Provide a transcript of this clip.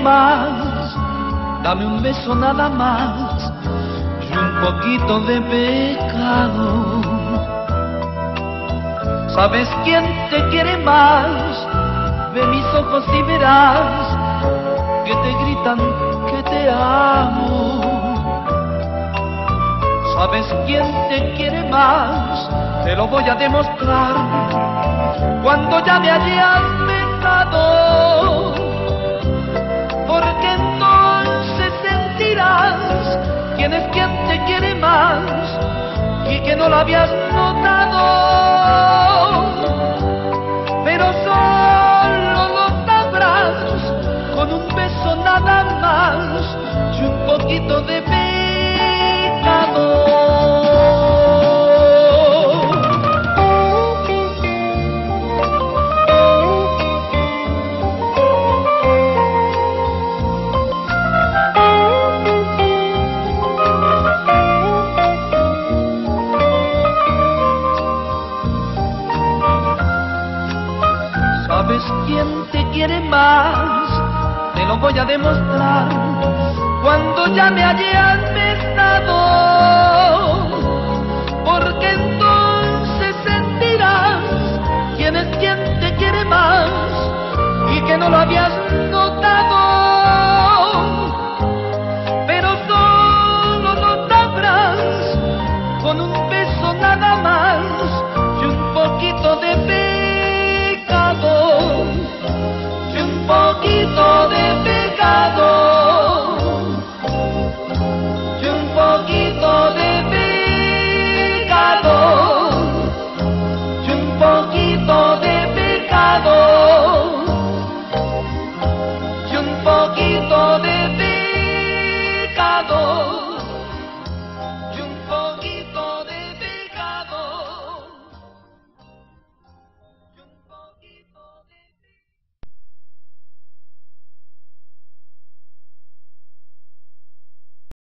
más, dame un beso nada más y un poquito de pecado. ¿Sabes quién te quiere más? Ve mis ojos y verás que te gritan que te amo. ¿Sabes quién te quiere más? Te lo voy a demostrar cuando ya me hayas besado, porque entonces sentirás quién es quien te quiere más y que no lo habías notado, pero solo lo sabrás con un beso nada más y un poquito de pecado. ¿Sabes quién te quiere más? Te lo voy a demostrar cuando ya me hayas besado, porque entonces sentirás quién es quien te quiere más y que no lo habías notado.